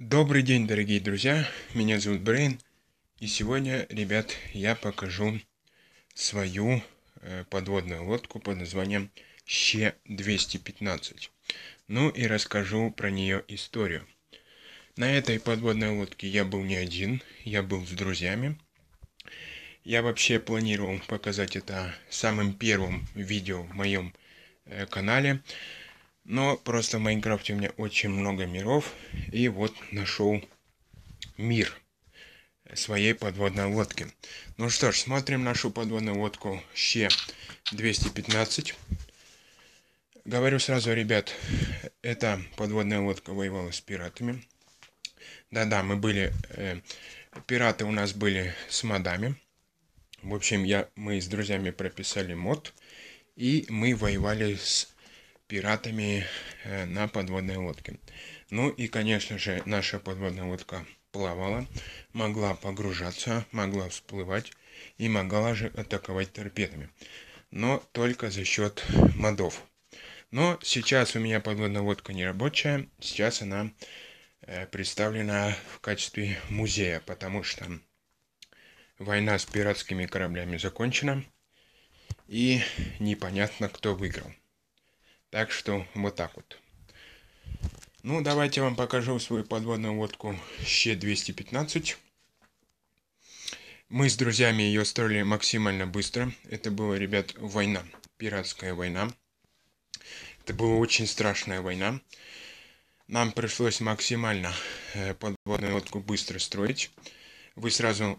Добрый день, дорогие друзья, меня зовут Брейн, и сегодня, ребят, я покажу свою подводную лодку под названием Ще-215. Ну и расскажу про нее историю. На этой подводной лодке я был не один, я был с друзьями. Я вообще планировал показать это самым первым видео в моем канале, но просто в Майнкрафте у меня очень много миров, и вот нашел мир своей подводной лодки. Ну что ж, смотрим нашу подводную лодку Ще-215. Говорю сразу, ребят, эта подводная лодка воевала с пиратами. Да-да, пираты у нас были с модами. В общем, мы с друзьями прописали мод, и мы воевали с пиратами на подводной лодке. Ну и, конечно же, наша подводная лодка плавала, могла погружаться, могла всплывать и могла же атаковать торпедами. Но только за счет модов. Но сейчас у меня подводная лодка не рабочая, сейчас она представлена в качестве музея, потому что война с пиратскими кораблями закончена, и непонятно, кто выиграл. Так что вот так вот. Ну, давайте я вам покажу свою подводную лодку Ще-215. Мы с друзьями ее строили максимально быстро. Это была, ребят, война, пиратская война. Это была очень страшная война. Нам пришлось максимально подводную лодку быстро строить. Вы сразу,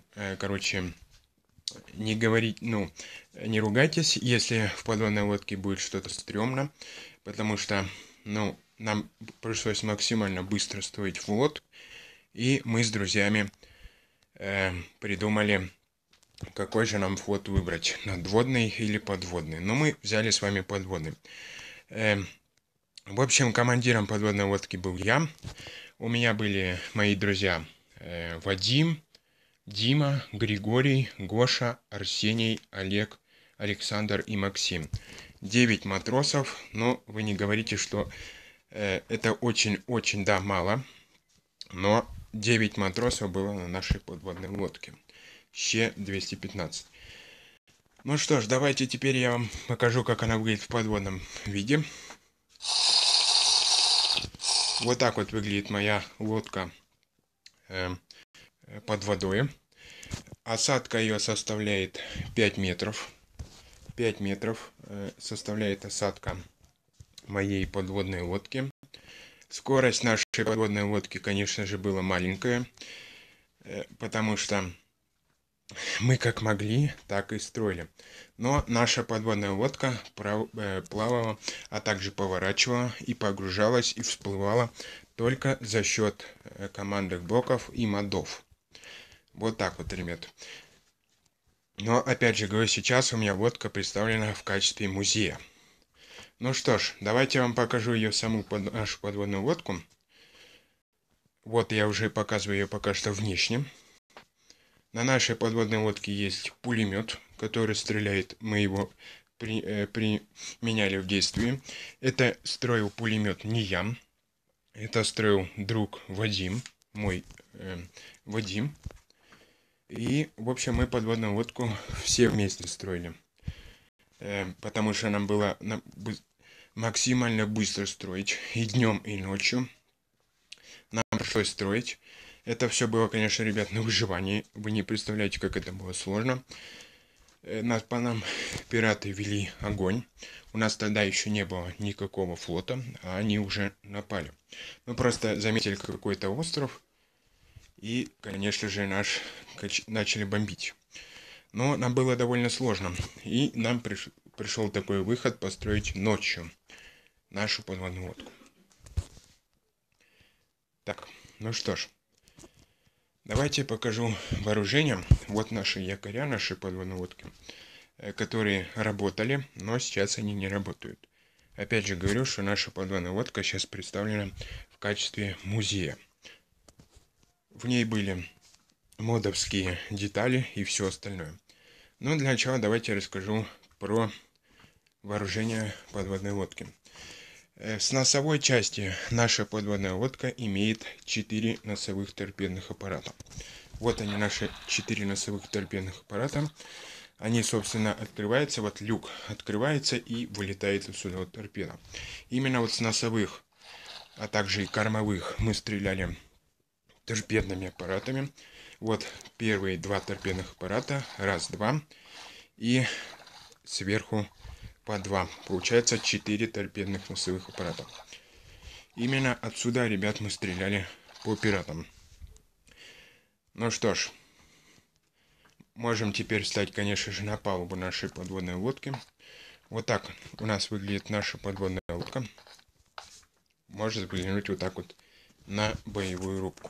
не говорите, не ругайтесь, если в подводной лодке будет что-то стрёмно, потому что, нам пришлось максимально быстро строить флот, и мы с друзьями придумали, какой же нам флот выбрать, надводный или подводный. Но мы взяли с вами подводный. В общем, командиром подводной лодки был я. У меня были мои друзья Вадим, Дима, Григорий, Гоша, Арсений, Олег, Александр и Максим. 9 матросов, но вы не говорите, что это очень-очень, да, мало. Но 9 матросов было на нашей подводной лодке. Ще-215. Ну что ж, давайте теперь я вам покажу, как она выглядит в подводном виде. Вот так вот выглядит моя лодка под водой. Осадка ее составляет 5 метров. 5 метров составляет осадка моей подводной лодки. Скорость нашей подводной лодки, конечно же, была маленькая, потому что мы как могли, так и строили. Но наша подводная лодка плавала, а также поворачивала и погружалась и всплывала только за счет командных блоков и модов. Вот так вот, ребят. Но, опять же говорю, сейчас у меня лодка представлена в качестве музея. Ну что ж, давайте я вам покажу ее нашу подводную лодку. Вот я уже показываю ее пока что внешне. На нашей подводной лодке есть пулемет, который стреляет. Мы его применяли в действии. Это строил пулемет не я. Это строил друг Вадим, мой Вадим. И, в общем, мы подводную лодку все вместе строили. Потому что нам было максимально быстро строить и днем, и ночью. Нам пришлось строить. Это все было, конечно, ребят, на выживании. Вы не представляете, как это было сложно. Нас по нам пираты вели огонь. У нас тогда еще не было никакого флота, а они уже напали. Мы просто заметили какой-то остров. И, конечно же, начали бомбить. Но нам было довольно сложно. И нам пришел такой выход построить ночью нашу подводную лодку. Так, ну что ж. Давайте я покажу вооружение. Вот наши якоря, наши подводные лодки, которые работали, но сейчас они не работают. Опять же говорю, что наша подводная лодка сейчас представлена в качестве музея. В ней были модовские детали и все остальное. Но для начала давайте я расскажу про вооружение подводной лодки. С носовой части наша подводная лодка имеет 4 носовых торпедных аппарата. Вот они, наши 4 носовых торпедных аппарата. Они, собственно, открываются, вот люк открывается и вылетает отсюда вот торпеда. Именно вот с носовых, а также и кормовых мы стреляли торпедными аппаратами. Вот первые 2 торпедных аппарата, раз, два, и сверху по 2. Получается 4 торпедных носовых аппарата. Именно отсюда, ребят, мы стреляли по пиратам. Ну что ж, можем теперь встать, конечно же, на палубу нашей подводной лодки. Вот так у нас выглядит наша подводная лодка. Можно взглянуть вот так вот на боевую рубку.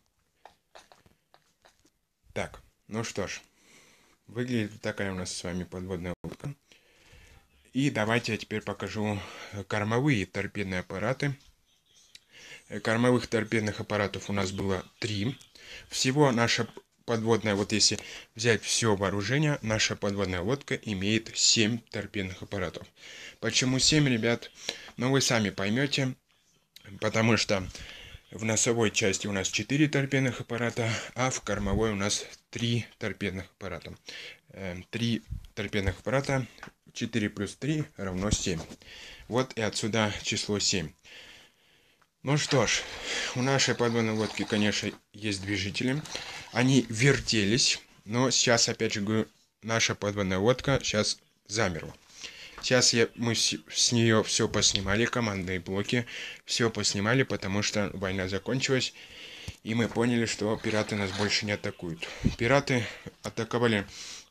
Так, ну что ж, выглядит такая у нас с вами подводная лодка. И давайте я теперь покажу кормовые торпедные аппараты. Кормовых торпедных аппаратов у нас было 3. Всего наша подводная, вот если взять все вооружение, наша подводная лодка имеет 7 торпедных аппаратов. Почему 7, ребят? Ну, вы сами поймете, потому что в носовой части у нас 4 торпедных аппарата, а в кормовой у нас 3 торпедных аппарата. 3 торпедных аппарата, 4 плюс 3 равно 7. Вот и отсюда число 7. Ну что ж, у нашей подводной лодки, конечно, есть движители. Они вертелись, но сейчас, опять же говорю, наша подводная лодка сейчас замерла. Сейчас мы с нее все поснимали, командные блоки, все поснимали, потому что война закончилась, и мы поняли, что пираты нас больше не атакуют. Пираты атаковали,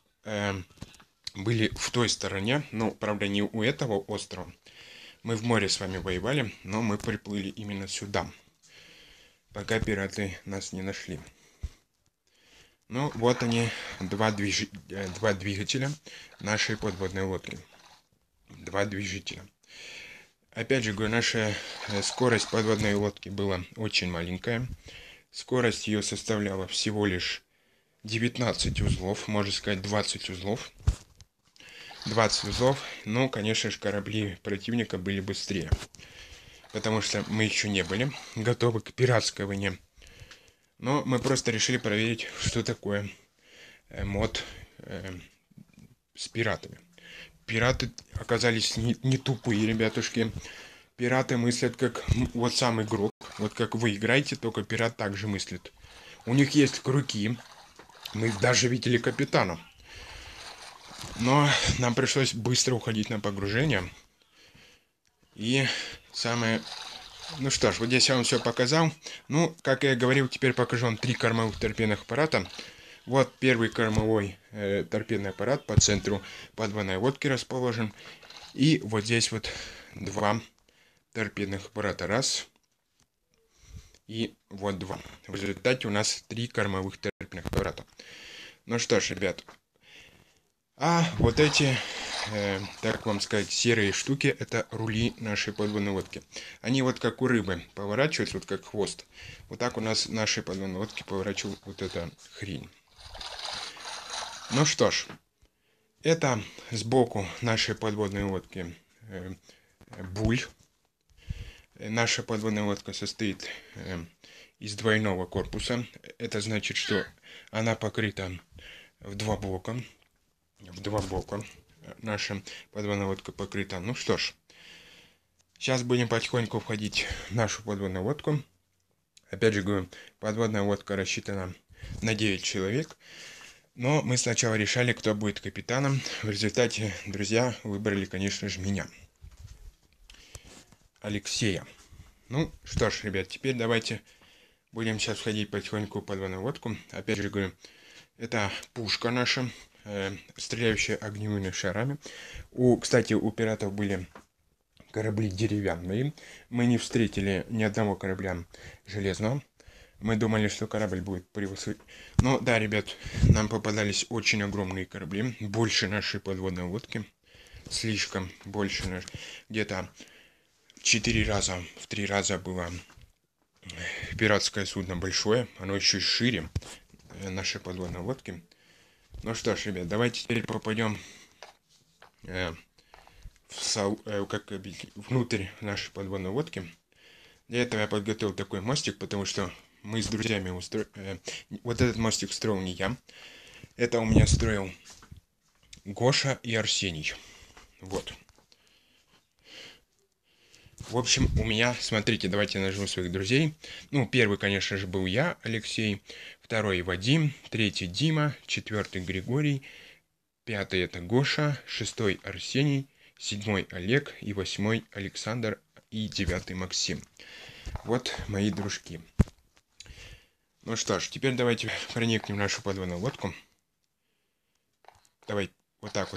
были в той стороне, ну, правда, не у этого острова. Мы в море с вами воевали, но мы приплыли именно сюда, пока пираты нас не нашли. Ну, вот они, два двигателя нашей подводной лодки. 2 движителя. Опять же говорю, наша скорость подводной лодки была очень маленькая. Скорость ее составляла всего лишь 19 узлов, можно сказать 20 узлов. 20 узлов, но, конечно же, корабли противника были быстрее. Потому что мы еще не были готовы к пиратской войне. Но мы просто решили проверить, что такое мод с пиратами. Пираты оказались не тупые, ребятушки. Пираты мыслят как вот сам игрок. Вот как вы играете, только пират также мыслит. У них есть крюки. Мы даже видели капитана. Но нам пришлось быстро уходить на погружение. И самое... Ну что ж, вот здесь я вам все показал. Ну, как я говорил, теперь покажу вам 3 кормовых торпедных аппарата. Вот первый кормовой торпедный аппарат по центру подводной лодки расположен. И вот здесь вот 2 торпедных аппарата. Раз. И вот 2. В результате у нас 3 кормовых торпедных аппарата. Ну что ж, ребят. А вот эти, так вам сказать, серые штуки, это рули нашей подводной лодки. Они вот как у рыбы поворачиваются, вот как хвост. Вот так у нас нашей подводной лодки поворачивает вот эта хрень. Ну что ж, это сбоку нашей подводной лодки буль. Наша подводная лодка состоит из двойного корпуса. Это значит, что она покрыта в 2 блока. В 2 блока наша подводная лодка покрыта. Ну что ж, сейчас будем потихоньку входить в нашу подводную лодку. Опять же говорю, подводная лодка рассчитана на 9 человек. Но мы сначала решали, кто будет капитаном. В результате, друзья, выбрали, конечно же, меня. Алексея. Ну что ж, ребят, теперь давайте будем сейчас входить потихоньку в подводную лодку. Опять же говорю, это пушка наша, стреляющая огневыми шарами. Кстати, у пиратов были корабли деревянные. Мы не встретили ни одного корабля железного. Мы думали, что корабль будет превосходить. Но да, ребят, нам попадались очень огромные корабли. Больше нашей подводной лодки. Слишком больше. Где-то в 4 раза, в 3 раза было пиратское судно большое. Оно еще шире нашей подводной лодки. Ну что ж, ребят, давайте теперь попадем в внутрь нашей подводной лодки. Для этого я подготовил такой мостик, потому что мы с друзьями вот этот мостик строил не я. Это у меня строил Гоша и Арсений. Вот. В общем, у меня, смотрите, давайте я нажму своих друзей. Ну, первый, конечно же, был я, Алексей. Второй Вадим. Третий Дима. Четвертый Григорий. Пятый это Гоша. Шестой Арсений. Седьмой Олег. И восьмой Александр. И девятый Максим. Вот мои дружки. Ну что ж, теперь давайте проникнем в нашу подводную лодку. Давай вот так вот.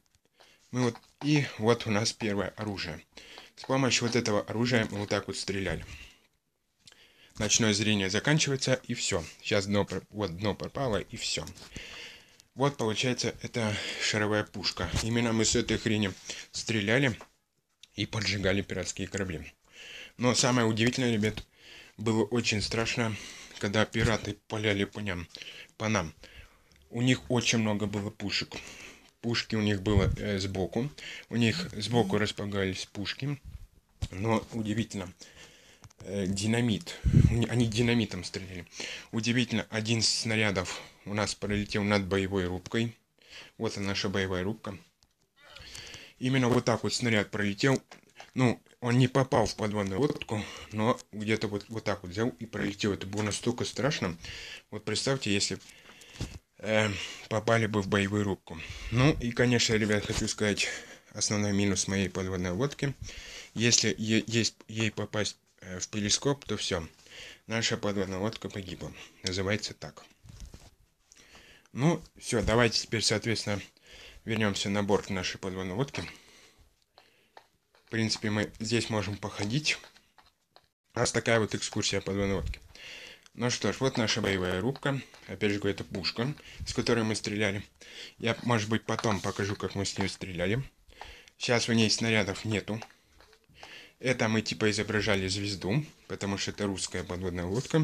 И вот у нас первое оружие. С помощью вот этого оружия мы вот так вот стреляли. Ночное зрение заканчивается, и все. Сейчас дно пропало, и все. Вот получается, это шаровая пушка. Именно мы с этой хрени стреляли и поджигали пиратские корабли. Но самое удивительное, ребят, было очень страшно, когда пираты паляли по нам. У них очень много было пушек. Пушки у них было сбоку. У них сбоку располагались пушки. Но удивительно, динамит. Они динамитом стреляли. Удивительно, один из снарядов у нас пролетел над боевой рубкой. Вот она, наша боевая рубка. Именно вот так вот снаряд пролетел. Ну, он не попал в подводную лодку, но где-то вот так вот взял и пролетел. Это было настолько страшно. Вот представьте, если попали бы в боевую рубку. Ну и, конечно, ребят, хочу сказать, основной минус моей подводной лодки. Если ей попасть в перископ, то все. Наша подводная лодка погибла. Называется так. Ну, все, давайте теперь, соответственно, вернемся на борт нашей подводной лодки. В принципе, мы здесь можем походить. У нас такая вот экскурсия подводной лодки. Ну что ж, вот наша боевая рубка. Опять же говорю, это пушка, с которой мы стреляли. Я, может быть, потом покажу, как мы с ней стреляли. Сейчас в ней снарядов нету. Это мы типа изображали звезду, потому что это русская подводная лодка.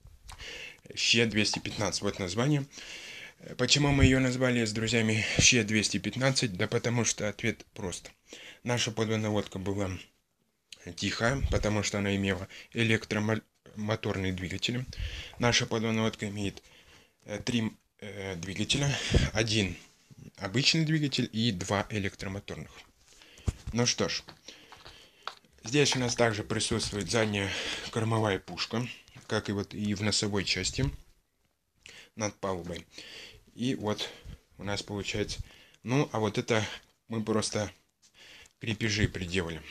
Щ-215, вот название. Почему мы ее назвали с друзьями Щ-215? Да потому что ответ прост. Наша подводная лодка была тихая, потому что она имела электромоторные двигатели. Наша подводная лодка имеет 3 двигателя. Один обычный двигатель и 2 электромоторных. Ну что ж. Здесь у нас также присутствует задняя кормовая пушка, как и вот и в носовой части над палубой. И вот у нас получается... Ну, а вот это мы просто крепежи приделали.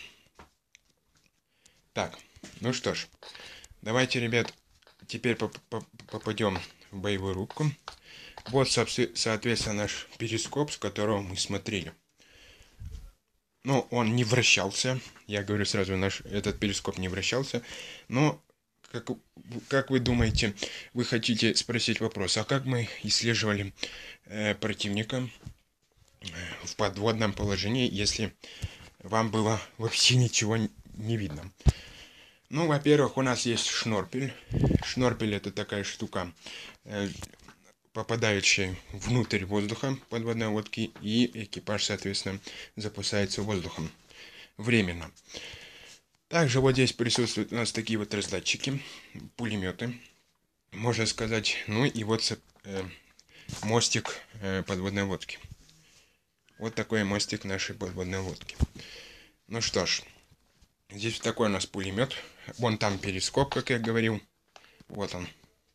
Так, ну что ж, давайте, ребят, теперь попадем в боевую рубку. Вот, соответственно, наш перископ, с которого мы смотрели. Ну, он не вращался. Я говорю сразу, этот перископ не вращался. Но, как вы думаете, вы хотите спросить вопрос, а как мы исследовали противника в подводном положении, если вам было вообще ничего не видно? Ну, во-первых, у нас есть шнорпель. Шнорпель — это такая штука, попадающая внутрь воздуха подводной лодки, и экипаж, соответственно, запасается воздухом временно. Также вот здесь присутствуют у нас такие вот раздатчики, пулеметы, можно сказать. Ну и вот мостик подводной лодки. Вот такой мостик нашей подводной лодки. Ну что ж, здесь такой у нас пулемет. Вон там перископ, как я говорил. Вот он.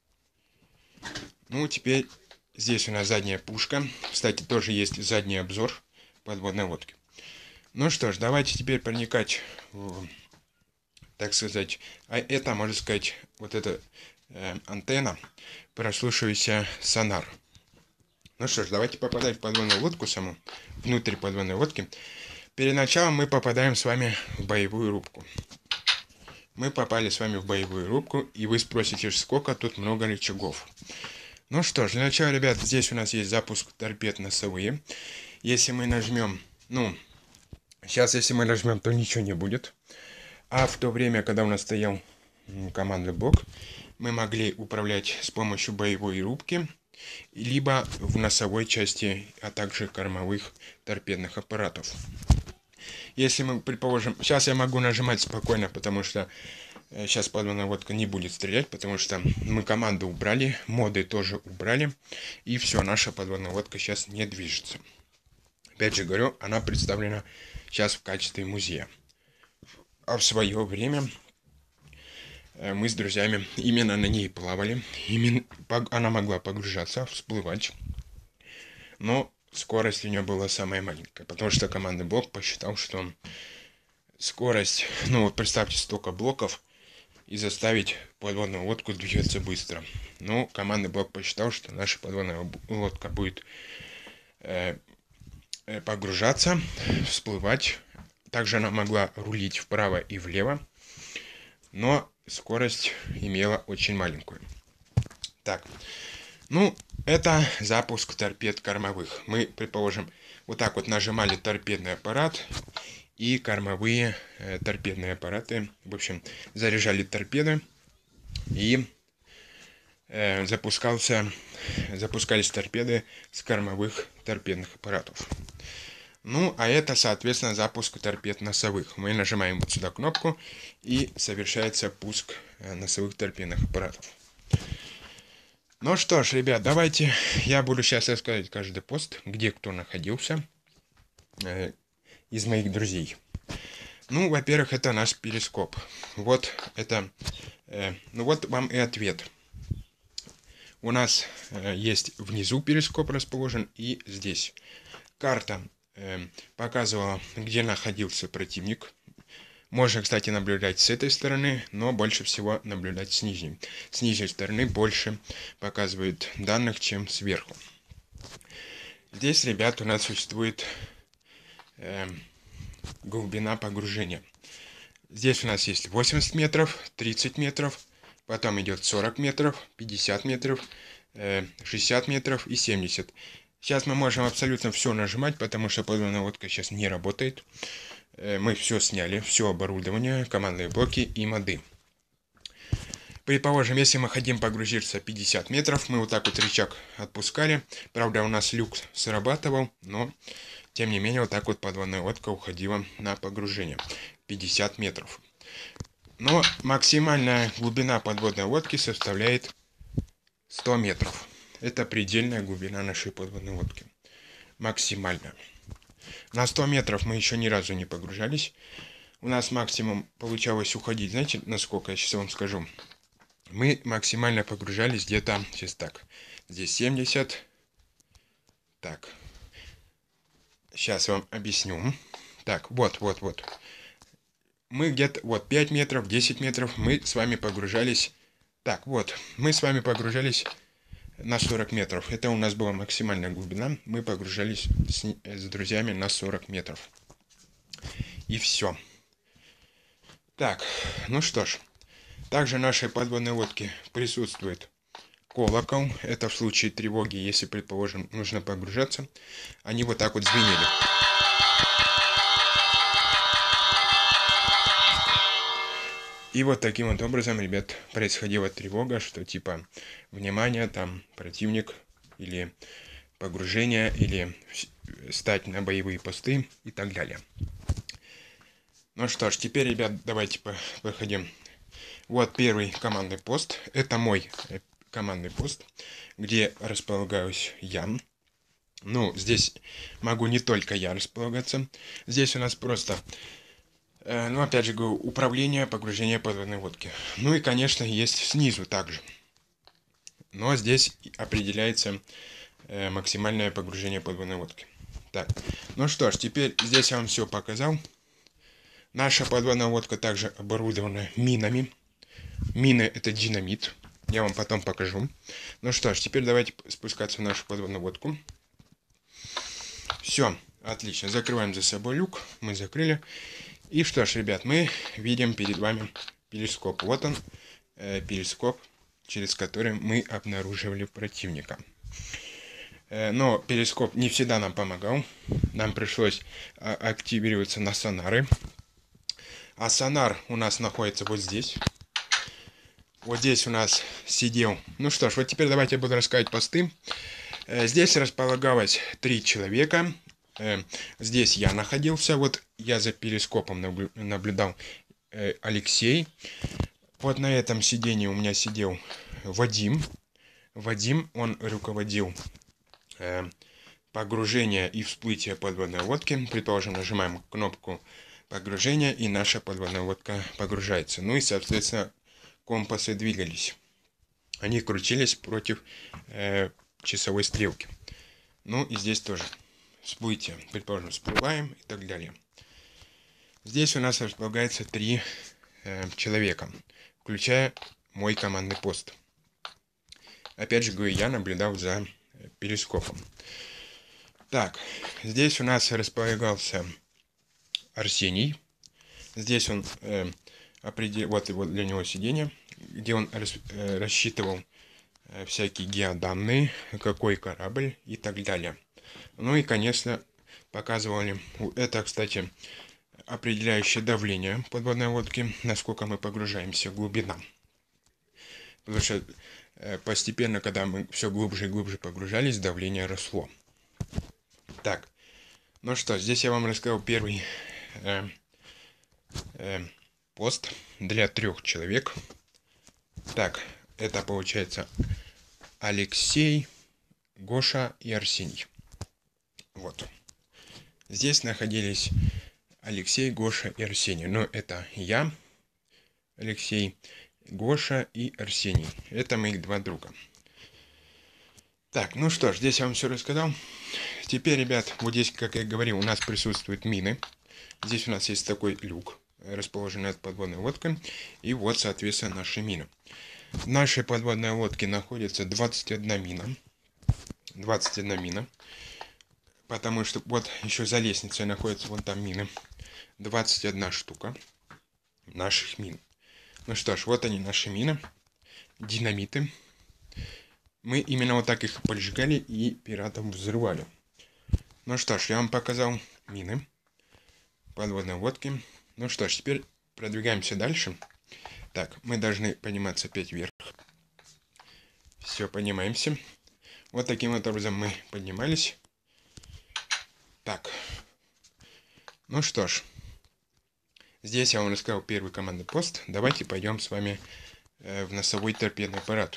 Ну, теперь здесь у нас задняя пушка. Кстати, тоже есть задний обзор подводной лодки. Ну что ж, давайте теперь проникать в, так сказать, а это, можно сказать, вот эта антенна, прослушивающая сонар. Ну что ж, давайте попадаем в подводную лодку саму, внутрь подводной лодки. Перед началом мы попадаем с вами в боевую рубку. Мы попали с вами в боевую рубку, и вы спросите, сколько тут много рычагов. Ну что ж, для начала, ребят, здесь у нас есть запуск торпед носовые. Если мы нажмем, сейчас если мы нажмем, то ничего не будет. А в то время, когда у нас стоял командный блок, мы могли управлять с помощью боевой рубки, либо в носовой части, а также кормовых торпедных аппаратов. Если мы, предположим, сейчас я могу нажимать спокойно, потому что сейчас подводная лодка не будет стрелять, потому что мы команду убрали, моды тоже убрали, и все, наша подводная лодка сейчас не движется. Опять же говорю, она представлена сейчас в качестве музея. А в свое время мы с друзьями именно на ней плавали. Именно она могла погружаться, всплывать. Но скорость у нее была самая маленькая. Потому что командный блок посчитал, что скорость... Ну вот представьте, столько блоков и заставить подводную лодку двигаться быстро. Но командный блок посчитал, что наша подводная лодка будет погружаться, всплывать. Также она могла рулить вправо и влево. Но скорость имела очень маленькую. Так, ну, это запуск торпед кормовых. Мы, предположим, вот так вот нажимали торпедный аппарат и кормовые торпедные аппараты. В общем, заряжали торпеды и запускались торпеды с кормовых торпедных аппаратов. Ну, а это, соответственно, запуск торпед носовых. Мы нажимаем вот сюда кнопку, и совершается пуск носовых торпедных аппаратов. Ну что ж, ребят, давайте я буду сейчас рассказывать каждый пост, где кто находился из моих друзей. Ну, во-первых, это наш перископ. Вот это, ну вот вам и ответ. У нас есть внизу перископ расположен и здесь. Карта показывала, где находился противник. Можно, кстати, наблюдать с этой стороны, но больше всего наблюдать с нижней. С нижней стороны больше показывает данных, чем сверху. Здесь, ребят, у нас существует глубина погружения. Здесь у нас есть 80 метров, 30 метров, потом идет 40 метров, 50 метров, 60 метров и 70. Сейчас мы можем абсолютно все нажимать, потому что подводная лодка сейчас не работает. Мы все сняли, все оборудование, командные блоки и моды. Предположим, если мы хотим погрузиться 50 метров, мы вот так вот рычаг отпускали. Правда, у нас люк срабатывал, но тем не менее вот так вот подводная лодка уходила на погружение 50 метров. Но максимальная глубина подводной лодки составляет 100 метров. Это предельная глубина нашей подводной лодки. Максимальная. На 100 метров мы еще ни разу не погружались. У нас максимум получалось уходить, знаете, насколько, я сейчас вам скажу. Мы максимально погружались где-то, сейчас так, здесь 70. Так, сейчас вам объясню. Так, вот. Мы где-то, вот, 5 метров, 10 метров мы с вами погружались. Так, вот, мы с вами погружались на 40 метров. Это у нас была максимальная глубина. Мы погружались с друзьями на 40 метров. И все. Так, ну что ж. Также в нашей подводной лодке присутствует колокол. Это в случае тревоги, если, предположим, нужно погружаться. Они вот так вот звенели. И вот таким вот образом, ребят, происходила тревога, что типа, внимание, там противник, или погружение, или стать на боевые посты и так далее. Ну что ж, теперь, ребят, давайте проходим. Вот первый командный пост. Это мой командный пост, где располагаюсь я. Ну, здесь могу не только я располагаться. Здесь у нас просто... Ну, опять же говорю, управление, погружение подводной лодки. Ну и, конечно, есть снизу также. Но здесь определяется максимальное погружение подводной лодки. Так, ну что ж, теперь здесь я вам все показал. Наша подводная лодка также оборудована минами. Мины — это динамит. Я вам потом покажу. Ну что ж, теперь давайте спускаться в нашу подводную лодку. Все, отлично. Закрываем за собой люк. Мы закрыли. И что ж, ребят, мы видим перед вами перископ. Вот он, перископ, через который мы обнаруживали противника. Но перископ не всегда нам помогал. Нам пришлось активироваться на сонары. А сонар у нас находится вот здесь. Вот здесь у нас сидел. Ну что ж, вот теперь давайте я буду рассказывать посты. Здесь располагалось 3 человека. Здесь я находился, вот я за перископом наблюдал Алексей. Вот на этом сидении у меня сидел Вадим. Вадим, он руководил погружение и всплытие подводной лодки. Предположим, нажимаем кнопку погружения, и наша подводная лодка погружается. Ну и, соответственно, компасы двигались. Они крутились против часовой стрелки. Ну и здесь тоже всплытие. Предположим, всплываем и так далее. Здесь у нас располагается 3 человека, включая мой командный пост. Опять же говорю, я наблюдал за перископом. Так, здесь у нас располагался Арсений. Здесь он вот для него сиденье, где он рассчитывал всякие геоданные, какой корабль и так далее. Ну и, конечно, показывали, это, кстати, определяющее давление подводной лодки, насколько мы погружаемся, глубина. Потому что постепенно, когда мы все глубже и глубже погружались, давление росло. Так, ну что, здесь я вам рассказал первый пост для 3 человек. Так, это получается Алексей, Гоша и Арсений. Вот. Здесь находились Алексей, Гоша и Арсений. Но это я, Алексей, Гоша и Арсений. Это моих 2 друга. Так, ну что ж, здесь я вам все рассказал. Теперь, ребят, вот здесь, как я говорил, у нас присутствуют мины. Здесь у нас есть такой люк, расположенный над подводной лодкой. И вот, соответственно, наши мины. В нашей подводной лодке находится 21 мина. 21 мина. Потому что вот еще за лестницей находится вон там мины. 21 штука наших мин. Ну что ж, вот они, наши мины. Динамиты. Мы именно вот так их поджигали и пиратам взрывали. Ну что ж, я вам показал мины подводной лодки. Ну что ж, теперь продвигаемся дальше. Так, мы должны подниматься опять вверх. Все, поднимаемся. Вот таким вот образом мы поднимались. Так. Ну что ж. Здесь я вам рассказал первый командный пост. Давайте пойдем с вами в носовой торпедный аппарат.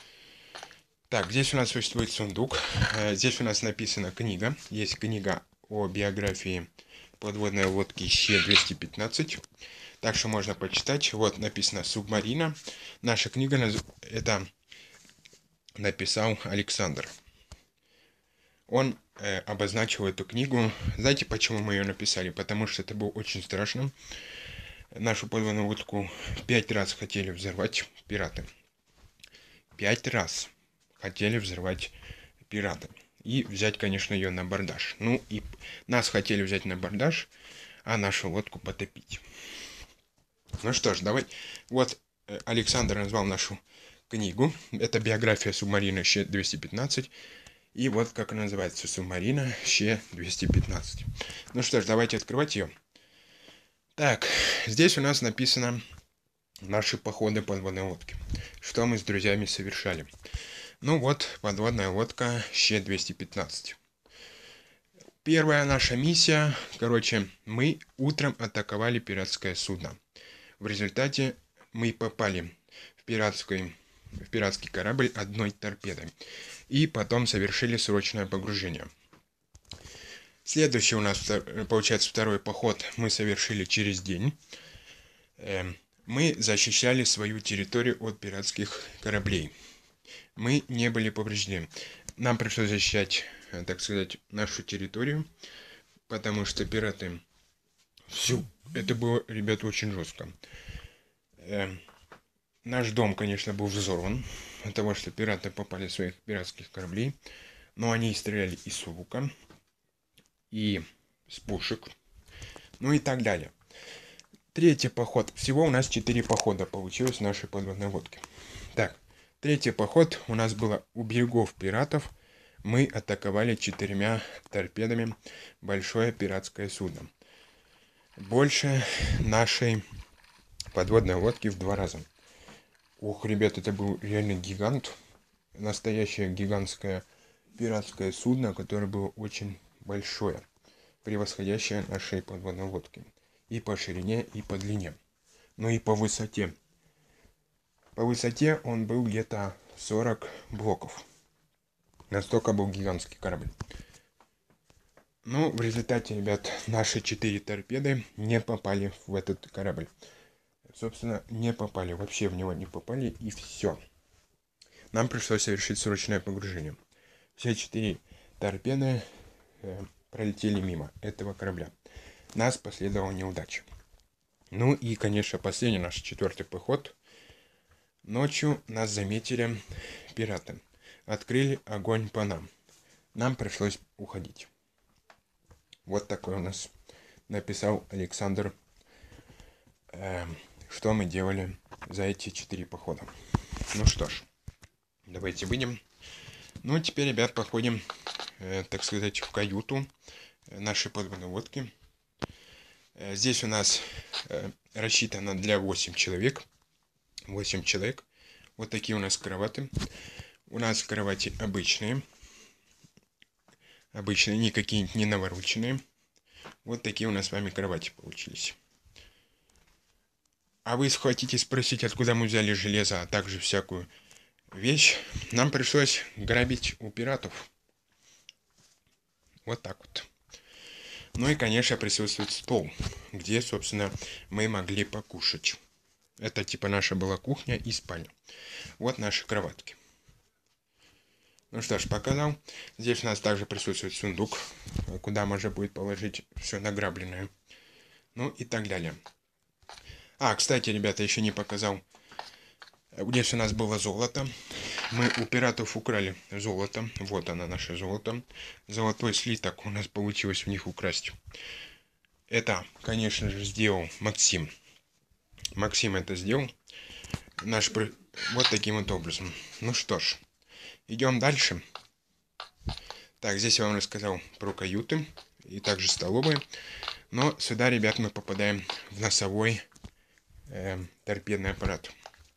Так, здесь у нас существует сундук. Здесь у нас написана книга. Есть книга о биографии подводной лодки Щ-215. Так что можно почитать. Вот написано «Субмарина». Наша книга, это написал Александр. Он обозначил эту книгу. Знаете, почему мы ее написали? Потому что это было очень страшно. Нашу подводную лодку 5 раз хотели взорвать пираты. 5 раз хотели взорвать пираты. И взять, конечно, ее на абордаж. Ну, и нас хотели взять на абордаж, а нашу лодку потопить. Ну что ж, давай. Вот Александр назвал нашу книгу. Это биография субмарины Щ-215. И вот как она называется. Субмарина Щ-215. Ну что ж, давайте открывать ее. Так, здесь у нас написано наши походы подводной лодки. Что мы с друзьями совершали. Ну вот, подводная лодка Щ-215. Первая наша миссия. Короче, мы утром атаковали пиратское судно. В результате мы попали в пиратский корабль одной торпедой. И потом совершили срочное погружение. Следующий у нас, получается, второй поход мы совершили через день. Мы защищали свою территорию от пиратских кораблей. Мы не были повреждены. Нам пришлось защищать, так сказать, нашу территорию, потому что пираты... Это было, ребята, очень жестко. Наш дом, конечно, был взорван от того, что пираты попали в своих пиратских кораблей. Но они стреляли из лука, и с пушек, ну и так далее. Третий поход. Всего у нас 4 похода получилось в нашей подводной лодке. Так, третий поход у нас было у берегов пиратов. Мы атаковали 4 торпедами большое пиратское судно. Больше нашей подводной лодки в 2 раза. Ох, ребят, это был реально гигант. Настоящее гигантское пиратское судно, которое было очень большое. превосходящая нашей подводной лодки. И по ширине, и по длине. Ну и по высоте. По высоте он был где-то 40 блоков. Настолько был гигантский корабль. Ну, в результате, ребят, наши 4 торпеды не попали в этот корабль. Собственно, не попали, вообще в него не попали, и все. Нам пришлось совершить срочное погружение. Все 4 торпеды пролетели мимо этого корабля. Нас последовала неудача. Ну и, конечно, последний наш 4-й поход. Ночью нас заметили пираты. Открыли огонь по нам. Нам пришлось уходить. Вот такой у нас написал Александр, что мы делали за эти 4 похода. Ну что ж, давайте выйдем. Ну, теперь, ребят, походим, так сказать, в каюту нашей подводной лодки. Здесь у нас рассчитано для 8 человек. 8 человек. Вот такие у нас кровати. У нас кровати обычные. Обычные, не какие-нибудь не навороченные. Вот такие у нас с вами кровати получились. А вы хотите спросить, откуда мы взяли железо, а также всякую вещь? Нам пришлось грабить у пиратов. Вот так вот. Ну и, конечно, присутствует стол, где, собственно, мы могли покушать. Это типа наша была кухня и спальня. Вот наши кроватки. Ну что ж, показал. Здесь у нас также присутствует сундук, куда можно будет положить все награбленное. Ну и так далее. А, кстати, ребята, еще не показал. Здесь у нас было золото. Мы у пиратов украли золото. Вот оно, наше золото. Золотой слиток у нас получилось у них украсть. Это, конечно же, сделал Максим. Максим это сделал. Вот таким вот образом. Ну что ж. Идем дальше. Так, здесь я вам рассказал про каюты и также столовые. Но сюда, ребят, мы попадаем в носовой торпедный аппарат.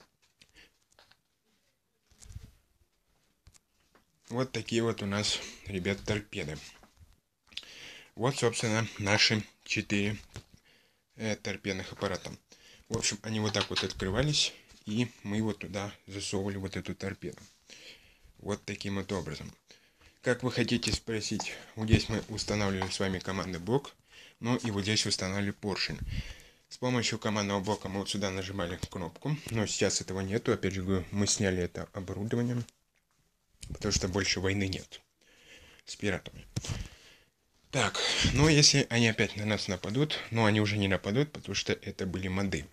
Вот такие вот у нас, ребят, торпеды. Вот, собственно, наши 4 торпедных аппарата. В общем, они вот так вот открывались, и мы вот туда засовывали вот эту торпеду. Вот таким вот образом. Как вы хотите спросить, вот здесь мы устанавливали с вами командный блок, ну и вот здесь устанавливали поршень. С помощью командного блока мы вот сюда нажимали кнопку, но сейчас этого нету, опять же говорю, мы сняли это оборудование, потому что больше войны нет с пиратами. Так, ну если они опять на нас нападут, но они уже не нападут, потому что это были моды.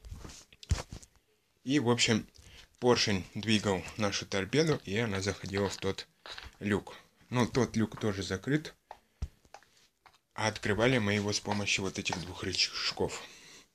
И, в общем, поршень двигал нашу торпеду, и она заходила в тот люк. Ну, тот люк тоже закрыт. А открывали мы его с помощью вот этих 2 рычажков.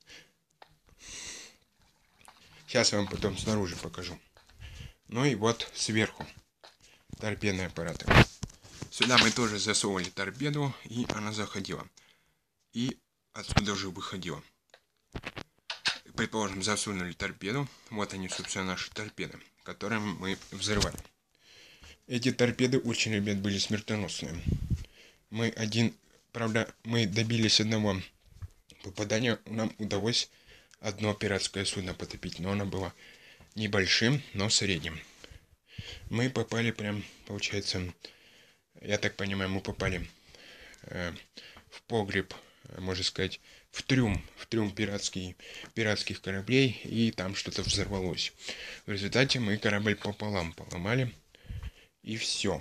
Сейчас я вам потом снаружи покажу. Ну и вот сверху торпедные аппараты. Сюда мы тоже засовывали торпеду, и она заходила. И отсюда уже выходила. Предположим, засунули торпеду. Вот они, собственно, наши торпеды, которые мы взрывали. Эти торпеды очень, ребят, были смертоносные. Правда, мы добились одного попадания. Нам удалось одно пиратское судно потопить, но оно было небольшим, но средним. Мы попали прям, получается, я так понимаю, мы попали в погреб, можно сказать, в трюм пиратских кораблей, и там что-то взорвалось. В результате мы корабль пополам поломали, и все.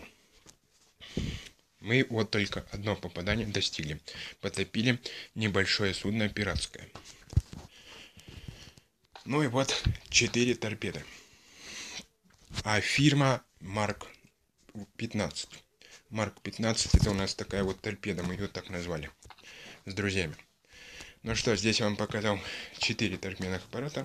Мы вот только одно попадание достигли. Потопили небольшое судно пиратское. Ну и вот 4 торпеды. А фирма Марк 15. Марк 15 это у нас такая вот торпеда, мы ее так назвали с друзьями. Ну что, здесь я вам показал 4 торпедных аппарата.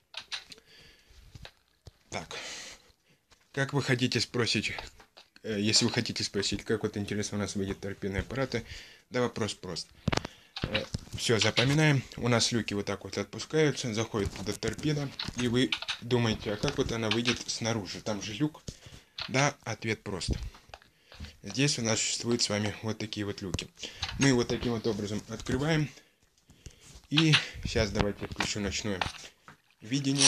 Так, как вы хотите спросить, если вы хотите спросить, как вот интересно у нас выйдет торпедные аппараты, да вопрос прост. Все, запоминаем. У нас люки вот так вот отпускаются, заходит туда торпеда, и вы думаете, а как вот она выйдет снаружи? Там же люк. Да, ответ прост. здесь у нас существуют с вами вот такие вот люки. Мы вот таким вот образом открываем. И сейчас давайте включу ночное видение.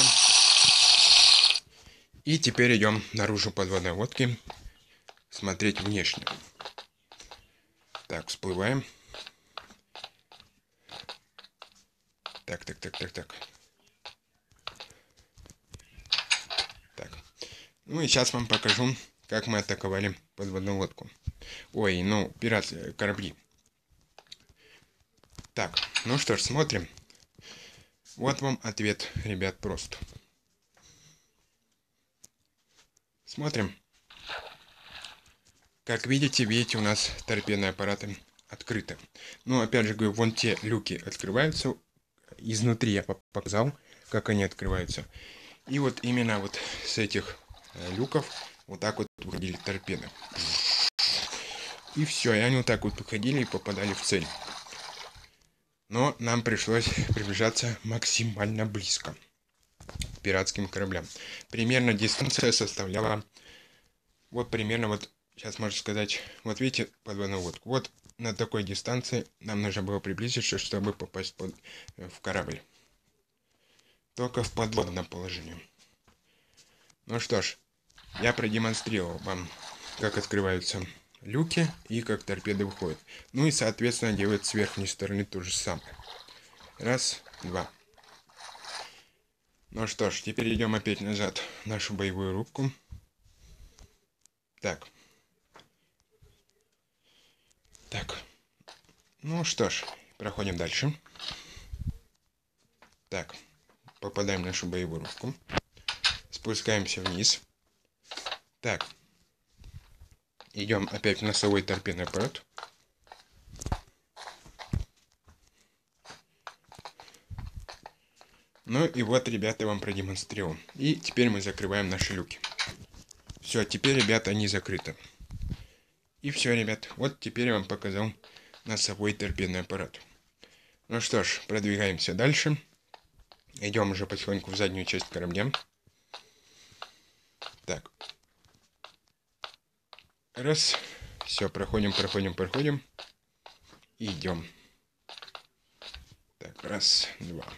И теперь идем наружу подводной лодки смотреть внешне. Так, всплываем. Так. Ну и сейчас вам покажу, как мы атаковали подводную лодку. Ой, ну, пиратские корабли. Так, ну что ж, смотрим. Вот вам ответ, ребят, прост. Смотрим. Как видите, у нас торпедные аппараты открыты. Но, опять же говорю, вон те люки открываются. Изнутри я показал, как они открываются. И вот именно вот с этих люков вот так вот выходили торпеды. И все, и они вот так вот выходили и попадали в цель. Но нам пришлось приближаться максимально близко к пиратским кораблям. Примерно дистанция составляла, вот примерно вот, сейчас можно сказать, вот видите подводную лодку. Вот на такой дистанции нам нужно было приблизиться, чтобы попасть в корабль. Только в подводном положении. Ну что ж, я продемонстрировал вам, как открываются люки и как торпеды выходят. Ну и, соответственно, делать с верхней стороны то же самое. Раз, два. Ну что ж, теперь идем опять назад в нашу боевую рубку. Так. Ну что ж, проходим дальше. Так, попадаем в нашу боевую рубку. Спускаемся вниз. Так. Идем опять в носовой торпедный аппарат. Ну и вот, ребята, я вам продемонстрировал. И теперь мы закрываем наши люки. Все, теперь, ребята, они закрыты. И все, ребят, вот теперь я вам показал носовой торпедный аппарат. Ну что ж, продвигаемся дальше. Идем уже потихоньку в заднюю часть корабля. Так. Раз. Все, проходим. И идем. Так, раз, два.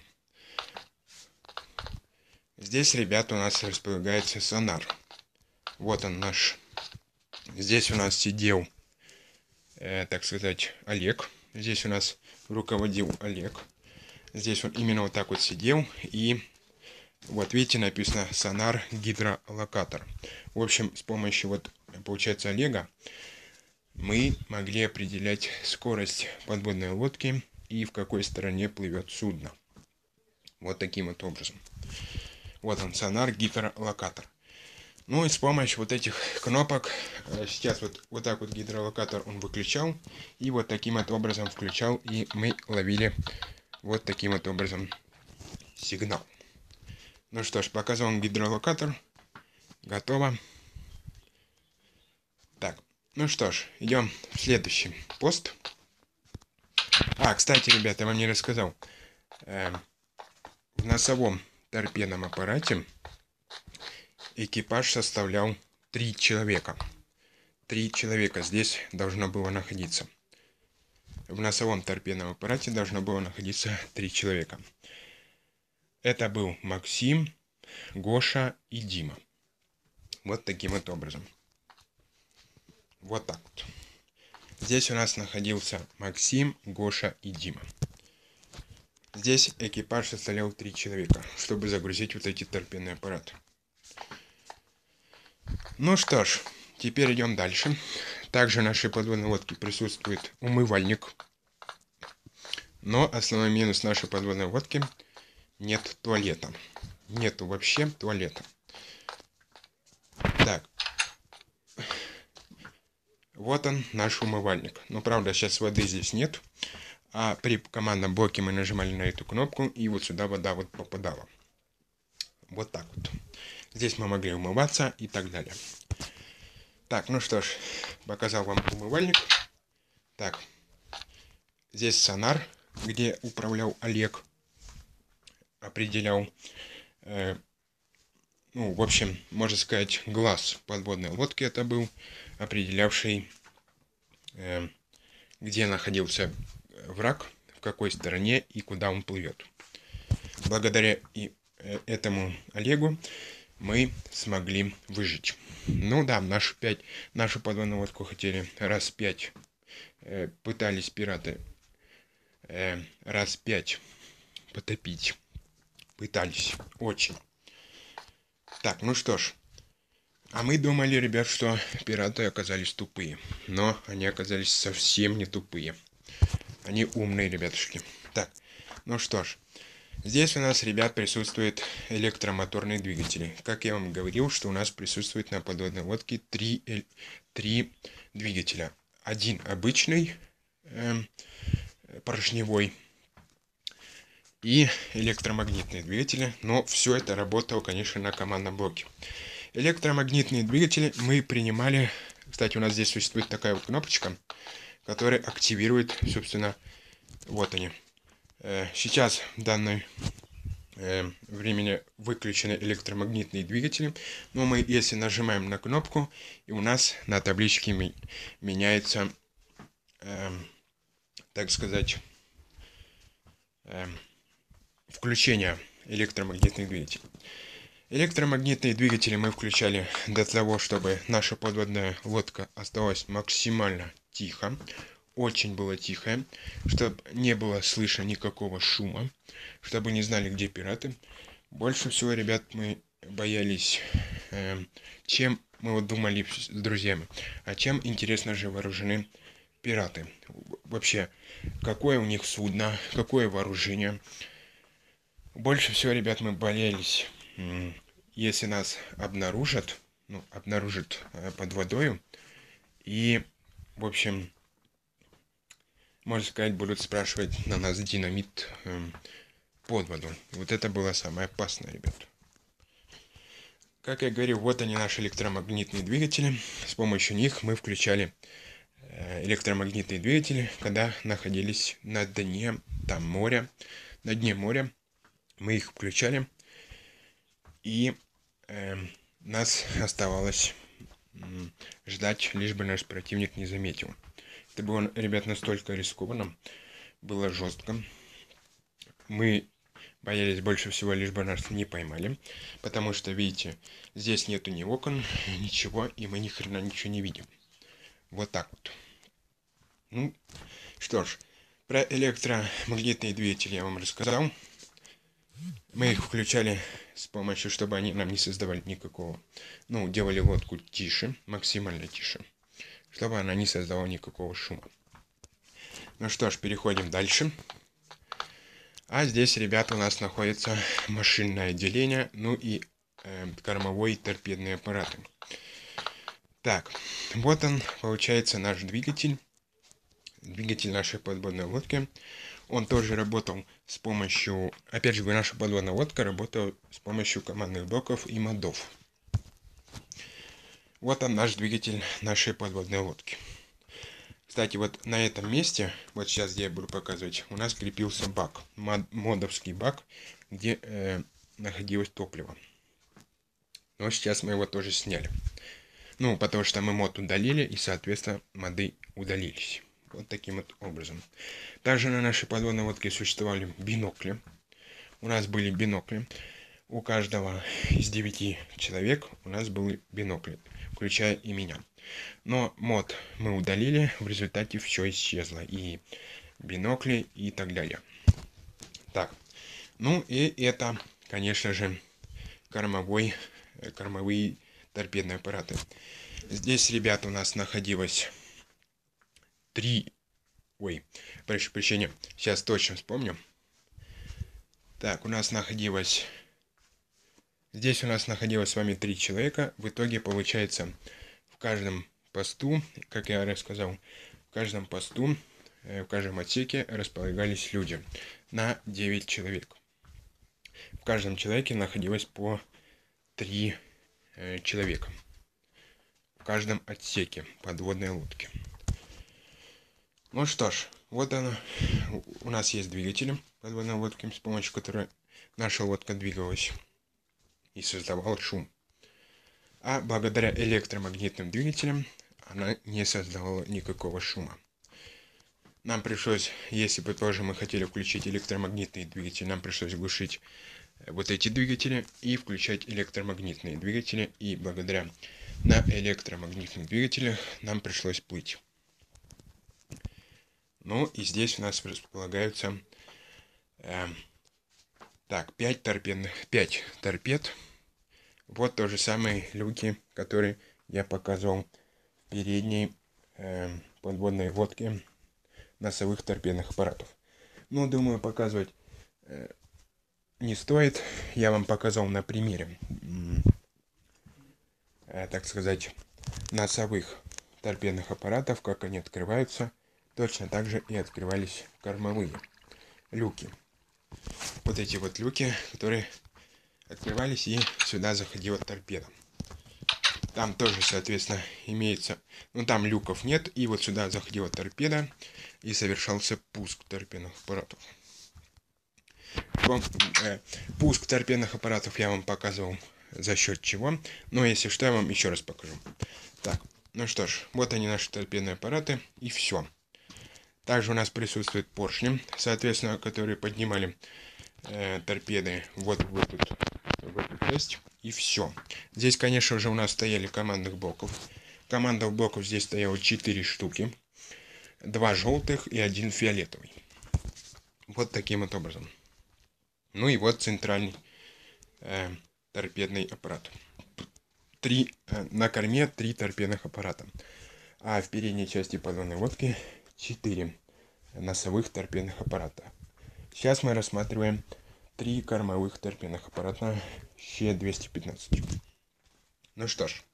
Здесь, ребята, у нас располагается сонар. Вот он наш. Здесь у нас сидел, так сказать, Олег. Здесь у нас руководил Олег. Здесь он именно вот так вот сидел. И вот видите, написано сонар гидролокатор. В общем, с помощью вот, получается, Олега мы могли определять скорость подводной лодки и в какой стороне плывет судно. Вот таким вот образом. Вот он, сонар гидролокатор. Ну и с помощью вот этих кнопок, сейчас вот так вот гидролокатор он выключал, и вот таким вот образом включал, и мы ловили вот таким вот образом сигнал. Ну что ж, показал он гидролокатор, готово. Так, ну что ж, идем в следующий пост. Кстати, ребята, я вам не рассказал, в носовом торпедном аппарате экипаж составлял 3 человека. 3 человека здесь должно было находиться. В носовом торпедном аппарате должно было находиться 3 человека. Это был Максим, Гоша и Дима. Вот таким вот образом. Вот так вот. Здесь у нас находился Максим, Гоша и Дима. Здесь экипаж составлял 3 человека, чтобы загрузить вот эти торпедные аппараты. Ну что ж, теперь идем дальше. Также в нашей подводной лодке присутствует умывальник. Но основной минус нашей подводной лодки — нет туалета. Нету вообще туалета. Так. Вот он, наш умывальник. Но правда сейчас воды здесь нет. А при командном блоке мы нажимали на эту кнопку, и вот сюда вода вот попадала. Вот так вот. Здесь мы могли умываться и так далее. Так, ну что ж, показал вам умывальник. Так, здесь сонар, где управлял Олег. Определял, ну, в общем, можно сказать, глаз подводной лодки это был, определявший где находился враг, в какой стороне и куда он плывет. Благодаря этому Олегу мы смогли выжить. Ну да, нашу подводную лодку хотели раз 5, пытались пираты раз 5 потопить. Пытались, очень. Так, ну что ж. А мы думали, ребят, что пираты оказались тупые. Но они оказались совсем не тупые. Они умные, ребятушки. Так, ну что ж. Здесь у нас, ребят, присутствуют электромоторные двигатели. Как я вам говорил, что у нас присутствует на подводной лодке три двигателя. Один обычный, поршневой, и электромагнитные двигатели. Но все это работало, конечно, на командном блоке. Электромагнитные двигатели мы принимали. Кстати, у нас здесь существует такая вот кнопочка, которая активирует, собственно, вот они. Сейчас в данной времени выключены электромагнитные двигатели, но мы, если нажимаем на кнопку, и у нас на табличке меняется, так сказать, включение электромагнитных двигателей. Электромагнитные двигатели мы включали для того, чтобы наша подводная лодка оставалась максимально тихо. Очень было тихо, чтобы не было слышно никакого шума, чтобы не знали, где пираты. Больше всего, ребят, мы боялись, чем мы вот думали с друзьями, а чем, интересно же, вооружены пираты. Вообще, какое у них судно, какое вооружение. Больше всего, ребят, мы боялись, если нас обнаружат, обнаружат под водою, и, в общем, можно сказать, будут спрашивать на нас динамит под воду. Вот это было самое опасное, ребят. Как я говорил, вот они, наши электромагнитные двигатели. С помощью них мы включали электромагнитные двигатели, когда находились на дне там моря. На дне моря мы их включали, и нас оставалось ждать, лишь бы наш противник не заметил. Это было, ребят, настолько рискованно, было жестко. Мы боялись больше всего, лишь бы нас не поймали, потому что, видите, здесь нету ни окон, ничего, и мы ни хрена ничего не видим. Вот так вот. Ну, что ж, про электромагнитные двигатели я вам рассказал. Мы их включали с помощью, чтобы они нам не создавали никакого, делали лодку тише, максимально тише, чтобы она не создавала никакого шума. Ну что ж, переходим дальше. А здесь, ребята, у нас находится машинное отделение, ну и кормовой торпедные аппараты. Так, вот он, получается, наш двигатель. Двигатель нашей подводной лодки. Он тоже работал с помощью, опять же, наша подводная лодка работала с помощью командных блоков и модов. Вот он, наш двигатель нашей подводной лодки. Кстати, вот на этом месте, вот сейчас, где я буду показывать, у нас крепился бак, модовский бак, где находилось топливо. Но сейчас мы его тоже сняли. Потому что мы мод удалили, и, соответственно, моды удалились. Вот таким вот образом. Также на нашей подводной лодке существовали бинокли. У нас были бинокли. У каждого из 9 человек у нас были бинокли, включая и меня. Но мод мы удалили, в результате все исчезло. И бинокли, и так далее. Так, и это, конечно же, кормовые торпедные аппараты. Здесь, ребята, у нас находилось 3... Ой, прошу прощения, сейчас точно вспомню. Так, у нас находилось... Здесь у нас находилось с вами 3 человека. В итоге, получается, в каждом посту, как я рассказал, в каждом посту, в каждом отсеке располагались люди на 9 человек. В каждом человеке находилось по 3 человека. В каждом отсеке подводной лодки. Ну что ж, вот оно. У нас есть двигатели подводной лодки, с помощью которой наша лодка двигалась и создавала шум. А благодаря электромагнитным двигателям она не создавала никакого шума. Нам пришлось, если, предположим, мы хотели включить электромагнитный двигатель, нам пришлось глушить вот эти двигатели и включать электромагнитные двигатели. И благодаря на электромагнитных двигателях нам пришлось плыть. Ну и здесь у нас располагаются 5 торпед. Вот то же самые люки, которые я показывал в передней подводной лодке носовых торпедных аппаратов. Но, думаю, показывать не стоит. Я вам показал на примере, так сказать, носовых торпедных аппаратов, как они открываются. Точно так же и открывались кормовые люки. Вот эти вот люки, которые открывались, и сюда заходила торпеда. Там тоже, соответственно, имеется... Ну, там люков нет, и вот сюда заходила торпеда, и совершался пуск торпедных аппаратов. Пуск торпедных аппаратов я вам показывал за счет чего. Но если что, я вам еще раз покажу. Так, ну что ж, вот они, наши торпедные аппараты, и все. Также у нас присутствуют поршни, соответственно, которые поднимали торпеды вот в эту часть, и все. Здесь, конечно же, у нас стояли командных блоков. Командных блоков здесь стояло 4 штуки. 2 желтых и 1 фиолетовый. Вот таким вот образом. Ну и вот центральный торпедный аппарат. На корме 3 торпедных аппарата. А в передней части подводной лодки 4 носовых торпедных аппарата. Сейчас мы рассматриваем 3 кормовых торпедных аппарата Щ-215. Ну что ж,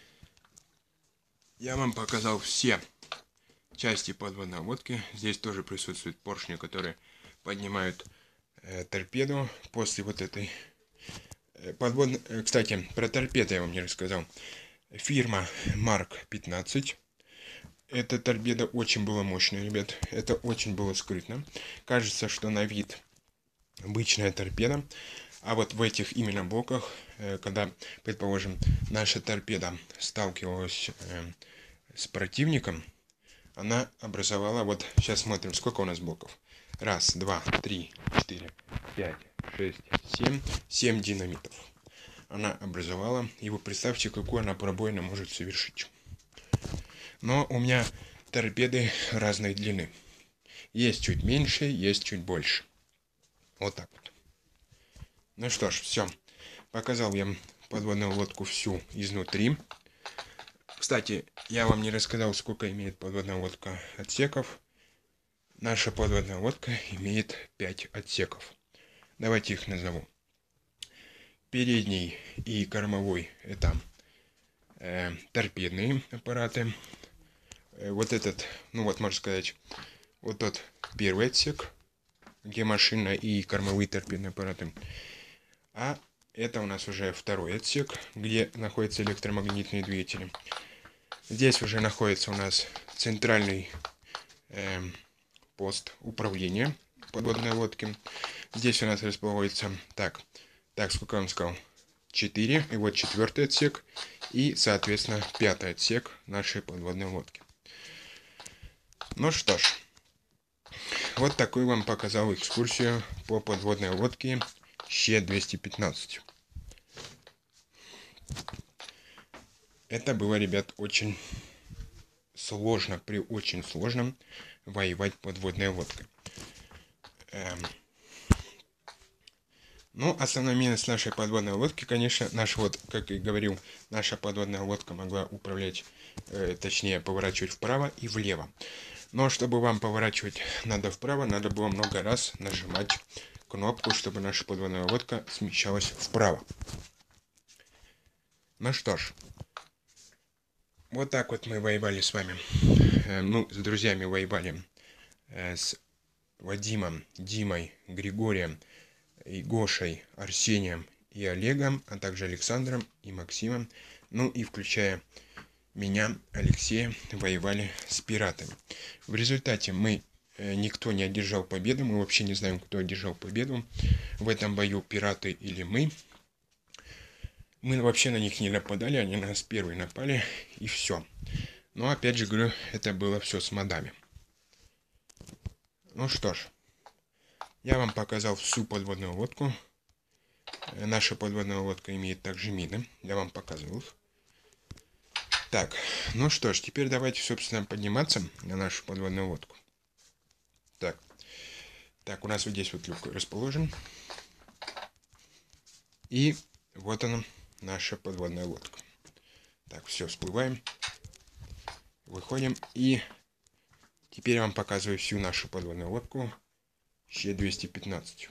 я вам показал все части подводной лодки. Здесь тоже присутствуют поршни, которые поднимают торпеду после вот этой подводной. Кстати, про торпеду я вам не рассказал. Фирма Марк 15. Эта торпеда очень была мощная, ребят. Это очень было скрытно. Кажется, что на вид обычная торпеда. А вот в этих именно блоках, когда, предположим, наша торпеда сталкивалась с противником, она образовала, вот сейчас смотрим, сколько у нас блоков. 1, 2, 3, 4, 5, 6, 7. 7 динамитов она образовала. И вы представьте, какую она пробоину может совершить. Но у меня торпеды разной длины. Есть чуть меньше, есть чуть больше. Вот так вот. Ну что ж, все. Показал я подводную лодку всю изнутри. Кстати, я вам не рассказал, сколько имеет подводная лодка отсеков. Наша подводная лодка имеет 5 отсеков. Давайте их назову. Передний и кормовой — это торпедные аппараты. Вот этот, ну вот можно сказать, вот тот первый отсек, где машина и кормовые торпедные аппараты. А это у нас уже второй отсек, где находятся электромагнитные двигатели. Здесь уже находится у нас центральный пост управления подводной лодки. Здесь у нас располагается, так, сколько я вам сказал? 4, и вот 4-й отсек, и, соответственно, 5-й отсек нашей подводной лодки. Ну что ж, вот такую вам показал экскурсию по подводной лодке Щ-215. Это было, ребят, очень сложно, при очень сложном воевать подводной лодкой. Ну, основной минус нашей подводной лодки, конечно, как и говорил, наша подводная лодка могла управлять, точнее, поворачивать вправо и влево. Но чтобы вам поворачивать надо вправо, надо было много раз нажимать кнопку, чтобы наша подводная лодка смещалась вправо. Ну что ж, вот так вот мы воевали с вами. Ну, с друзьями воевали. С Вадимом, Димой, Григорием, и Гошей, Арсением и Олегом, а также Александром и Максимом, ну и включая меня, Алексея, воевали с пиратами. В результате никто не одержал победу, мы вообще не знаем, кто одержал победу в этом бою, пираты или мы. Мы вообще на них не нападали, они на нас первые напали, и все. Но опять же говорю, это было все с модами. Ну что ж, я вам показал всю подводную лодку. Наша подводная лодка имеет также мины. Я вам показывал их. Так, ну что ж, теперь давайте, собственно, подниматься на нашу подводную лодку. Так, у нас вот здесь вот люк расположен. И вот она, наша подводная лодка. Так, все, всплываем. Выходим. И теперь я вам показываю всю нашу подводную лодку Щ-215.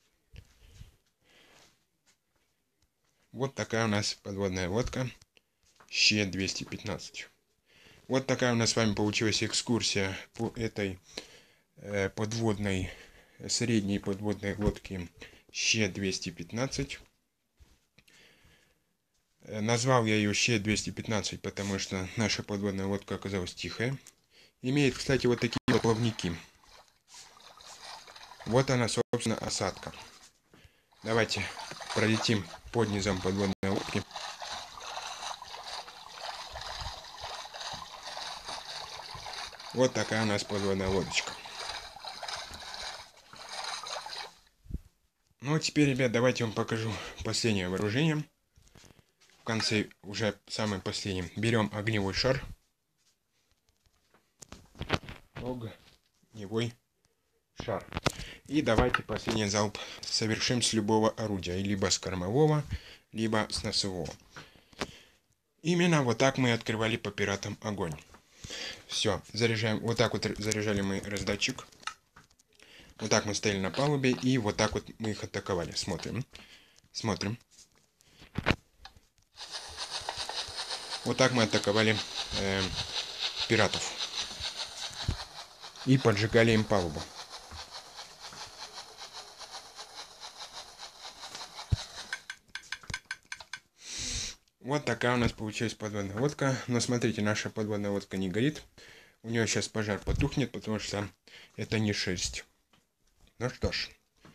Вот такая у нас подводная лодка Щ-215. Вот такая у нас с вами получилась экскурсия по этой средней подводной лодке Щ-215. Назвал я ее Щ-215, потому что наша подводная лодка оказалась тихая. Имеет, кстати, вот такие вот плавники. Вот она, собственно, осадка. Давайте пролетим под низом подводной лодки. Вот такая у нас подводная лодочка. Ну а теперь, ребят, давайте я вам покажу последнее вооружение. В конце, уже самым последним, берем огневой шар. Огневой шар. И давайте последний залп совершим с любого орудия. Либо с кормового, либо с носового. Именно вот так мы открывали по пиратам огонь. Все, заряжаем. Вот так вот заряжали мы раздатчик. Вот так мы стояли на палубе, и вот так вот мы их атаковали. Смотрим. Смотрим. Вот так мы атаковали пиратов. И поджигали им палубу. Вот такая у нас получилась подводная лодка. Но смотрите, наша подводная лодка не горит. У нее сейчас пожар потухнет, потому что это не шерсть. Ну что ж.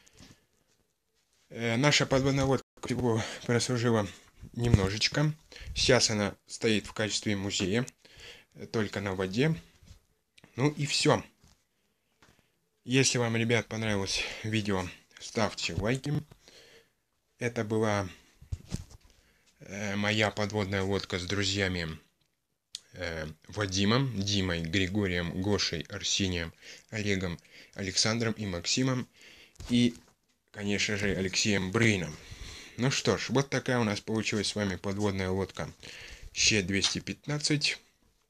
Наша подводная лодка всего прослужила немножечко. Сейчас она стоит в качестве музея. Только на воде. Ну и все. Если вам, ребят, понравилось видео, ставьте лайки. Это была моя подводная лодка с друзьями Вадимом, Димой, Григорием, Гошей, Арсением, Олегом, Александром и Максимом. И, конечно же, Алексеем Брейном. Ну что ж, вот такая у нас получилась с вами подводная лодка Щ-215.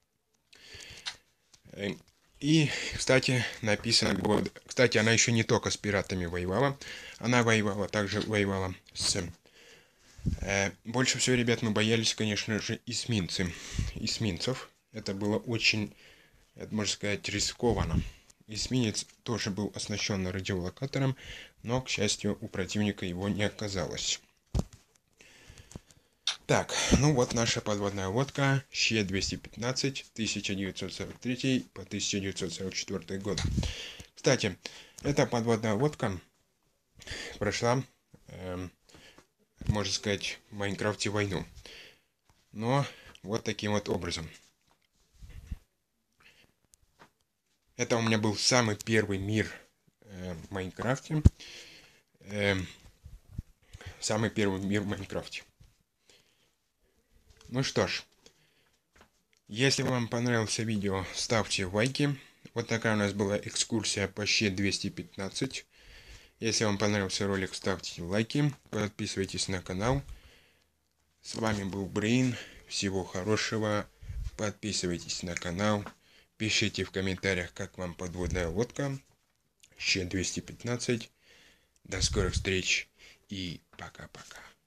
И, кстати, написано год. Кстати, она еще не только с пиратами воевала. Она также воевала с... Больше всего, ребят, мы боялись, конечно же, эсминцев. Это было очень, можно сказать, рискованно. Эсминец тоже был оснащен радиолокатором, но, к счастью, у противника его не оказалось. Так, ну вот наша подводная лодка Щ-215, 1943 по 1944 год. Кстати, эта подводная лодка прошла, можно сказать, в Майнкрафте войну. Но вот таким вот образом. Это у меня был самый первый мир в Майнкрафте. Самый первый мир в Майнкрафте. Ну что ж, если вам понравилось видео, ставьте лайки. Вот такая у нас была экскурсия по Щ-215. Если вам понравился ролик, ставьте лайки, подписывайтесь на канал. С вами был Брейн. Всего хорошего. Подписывайтесь на канал. Пишите в комментариях, как вам подводная лодка Щ-215. До скорых встреч и пока-пока.